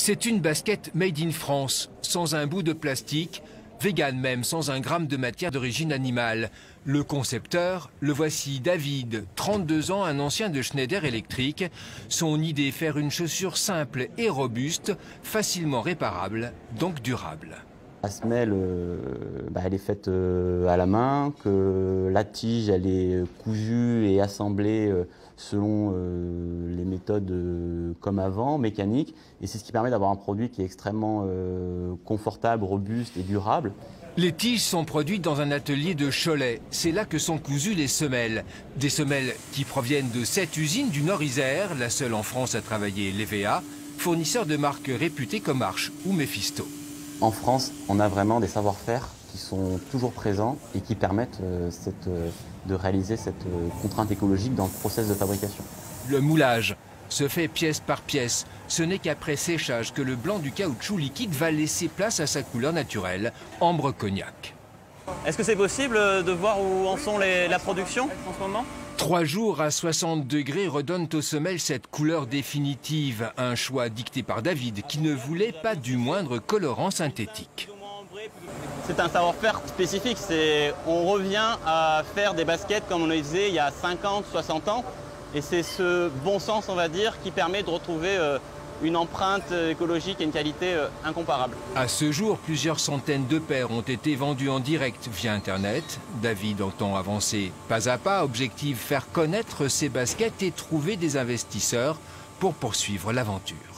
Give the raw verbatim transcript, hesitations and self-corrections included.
C'est une basket made in France, sans un bout de plastique, vegan même, sans un gramme de matière d'origine animale. Le concepteur, le voici, David, trente-deux ans, un ancien de Schneider Electric. Son idée, faire une chaussure simple et robuste, facilement réparable, donc durable. La semelle, euh, bah, elle est faite euh, à la main, que la tige, elle est cousue et assemblée euh, selon euh, les méthodes euh, comme avant, mécaniques. Et c'est ce qui permet d'avoir un produit qui est extrêmement euh, confortable, robuste et durable. Les tiges sont produites dans un atelier de Cholet. C'est là que sont cousues les semelles. Des semelles qui proviennent de cette usine du Nord-Isère, la seule en France à travailler l'E V A, fournisseur de marques réputées comme Arche ou Mephisto. En France, on a vraiment des savoir-faire qui sont toujours présents et qui permettent euh, cette, euh, de réaliser cette euh, contrainte écologique dans le process de fabrication. Le moulage se fait pièce par pièce. Ce n'est qu'après séchage que le blanc du caoutchouc liquide va laisser place à sa couleur naturelle, ambre cognac. Est-ce que c'est possible de voir où en sont les, la production en ce moment ? Trois jours à soixante degrés redonnent aux semelles cette couleur définitive. Un choix dicté par David qui ne voulait pas du moindre colorant synthétique. C'est un savoir-faire spécifique. On revient à faire des baskets comme on les faisait il y a cinquante, soixante ans. Et c'est ce bon sens, on va dire, qui permet de retrouver euh, une empreinte écologique et une qualité euh, incomparable. À ce jour, plusieurs centaines de paires ont été vendues en direct via Internet. David entend avancer pas à pas, objectif faire connaître ses baskets et trouver des investisseurs pour poursuivre l'aventure.